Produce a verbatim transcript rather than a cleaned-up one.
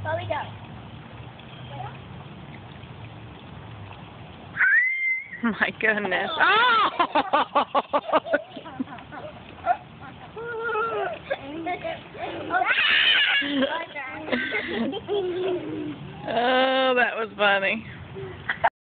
Chloe, go. My goodness. Oh! Oh, that was funny.